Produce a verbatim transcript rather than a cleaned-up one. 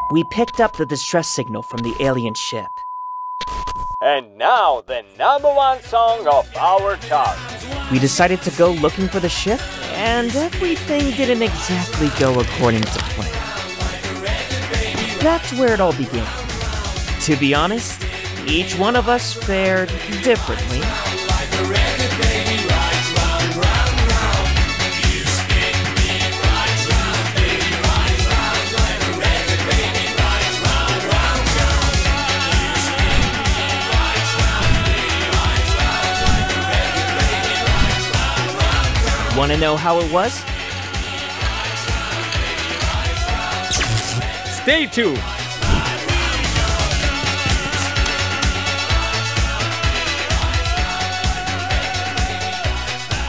we picked up the distress signal from the alien ship. And now, the number one song of our chart. We decided to go looking for the ship, and everything didn't exactly go according to plan. That's where it all began. To be honest, each one of us fared differently. Want to know how it was? Stay tuned